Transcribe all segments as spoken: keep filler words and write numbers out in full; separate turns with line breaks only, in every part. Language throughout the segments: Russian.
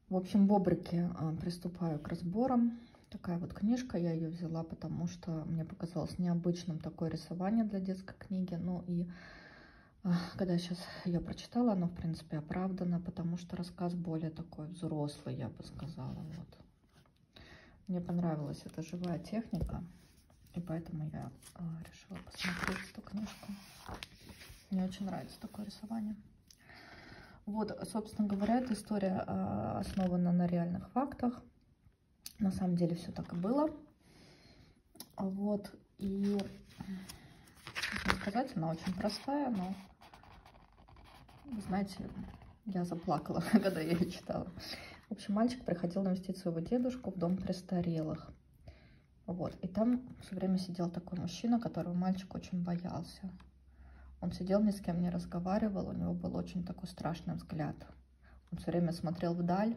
В общем, бобрики, приступаю к разборам. Такая вот книжка, я ее взяла, потому что мне показалось необычным такое рисование для детской книги. Ну и когда я сейчас ее прочитала, оно, в принципе, оправдано, потому что рассказ более такой взрослый, я бы сказала. Вот. Мне понравилась эта живая техника, и поэтому я решила посмотреть эту книжку. Мне очень нравится такое рисование. Вот, собственно говоря, эта история основана на реальных фактах. На самом деле все так и было. Вот, и, можно сказать, она очень простая, но, вы знаете, я заплакала, когда я ее читала. В общем, мальчик приходил навестить своего дедушку в дом престарелых. Вот, и там все время сидел такой мужчина, которого мальчик очень боялся. Он сидел, ни с кем не разговаривал, у него был очень такой страшный взгляд. Он все время смотрел вдаль,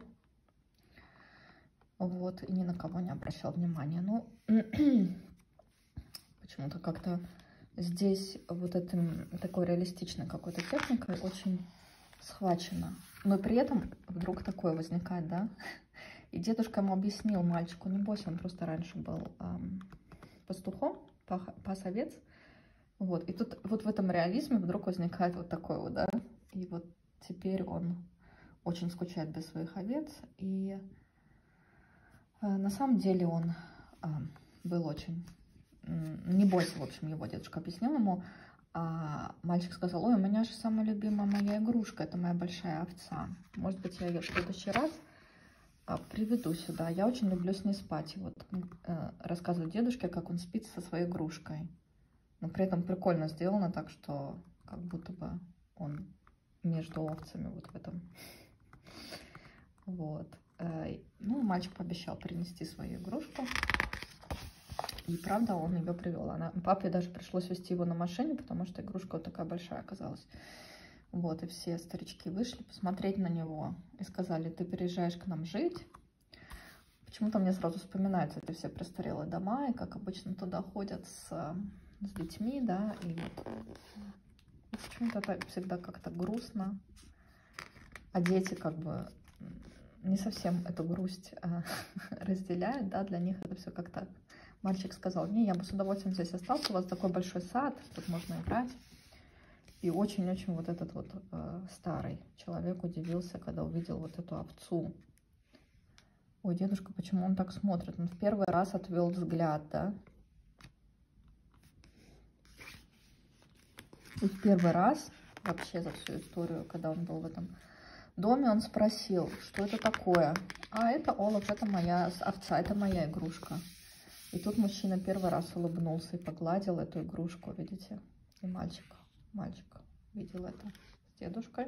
вот, и ни на кого не обращал внимания. Ну, почему-то как-то здесь вот этим такой реалистичной какой-то техникой очень схвачено. Но при этом вдруг такое возникает, да? И дедушка ему объяснил мальчику, не бойся, он просто раньше был эм, пастухом, пас овец. Вот, и тут вот в этом реализме вдруг возникает вот такой вот, да, и вот теперь он очень скучает без своих овец, и э, на самом деле он э, был очень, э, не бойся, в общем, его дедушка объяснил ему, а мальчик сказал, ой, у меня же самая любимая моя игрушка, это моя большая овца, может быть, я ее в следующий раз э, приведу сюда, я очень люблю с ней спать, и вот э, рассказывает дедушке, как он спит со своей игрушкой. Но при этом прикольно сделано так, что как будто бы он между овцами вот в этом. Вот. Ну, мальчик пообещал принести свою игрушку. И правда, он ее привел. Она, папе даже пришлось везти его на машине, потому что игрушка вот такая большая оказалась. Вот, и все старички вышли посмотреть на него и сказали, ты переезжаешь к нам жить. Почему-то мне сразу вспоминаются эти все престарелые дома, и как обычно туда ходят с... с детьми, да, и вот почему-то это всегда как-то грустно, а дети как бы не совсем эту грусть а, разделяют, да, для них это все как-то... Мальчик сказал, не, я бы с удовольствием здесь остался, у вас такой большой сад, тут можно играть. И очень-очень вот этот вот э, старый человек удивился, когда увидел вот эту овцу. Ой, дедушка, почему он так смотрит? Он в первый раз отвел взгляд, да. И в первый раз, вообще за всю историю, когда он был в этом доме, он спросил, что это такое. А, это Олаф, это моя овца, это моя игрушка. И тут мужчина первый раз улыбнулся и погладил эту игрушку, видите? И мальчик, мальчик видел это с дедушкой.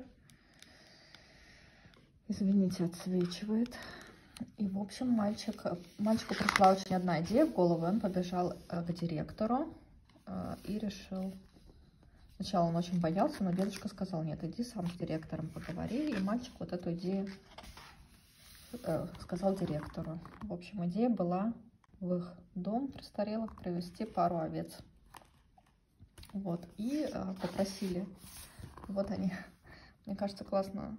Извините, отсвечивает. И, в общем, мальчик, мальчику пришла очень одна идея в голову, он побежал к директору и решил... Сначала он очень боялся, но дедушка сказал, нет, иди сам с директором поговори. И мальчик вот эту идею э, сказал директору. В общем, идея была в их дом престарелых привезти пару овец. Вот, и э, попросили. Вот они. Мне кажется, классно.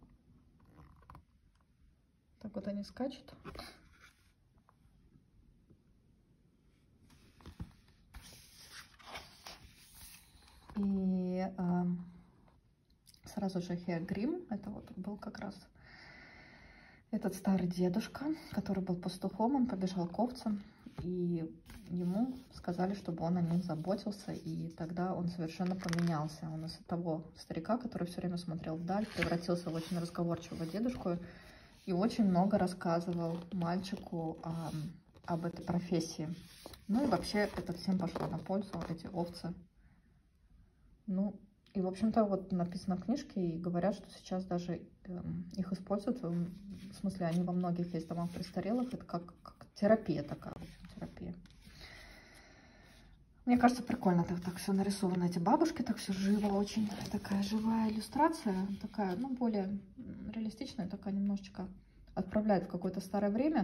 Так вот они скачут. И э, сразу же Herr Grimm, это вот был как раз этот старый дедушка, который был пастухом, он побежал к овцам, и ему сказали, чтобы он о них заботился, и тогда он совершенно поменялся. Он из того старика, который все время смотрел вдаль, превратился в очень разговорчивого дедушку и очень много рассказывал мальчику о, об этой профессии. Ну и вообще это всем пошло на пользу, эти овцы. Ну, и, в общем-то, вот написано в книжке, и говорят, что сейчас даже э, их используют, в смысле, они во многих есть домах престарелых, это как, как терапия такая, в общем, терапия. Мне кажется, прикольно так, так все нарисовано, эти бабушки, так все живо, очень такая живая иллюстрация, такая, ну, более реалистичная, такая немножечко отправляет в какое-то старое время.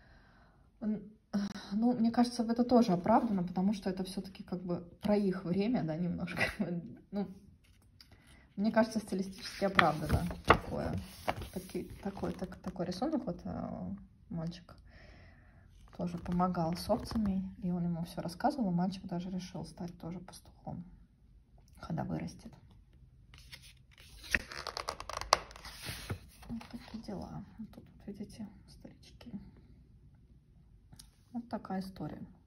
Ну, мне кажется, это тоже оправдано, потому что это все-таки как бы про их время, да, немножко. Ну, Мне кажется, стилистически оправдано такое. Таки, такой, так, такой рисунок. Вот мальчик тоже помогал с овцами, и он ему все рассказывал. И мальчик даже решил стать тоже пастухом, когда вырастет. Вот такие дела. Вот тут, видите, старички. Вот такая история.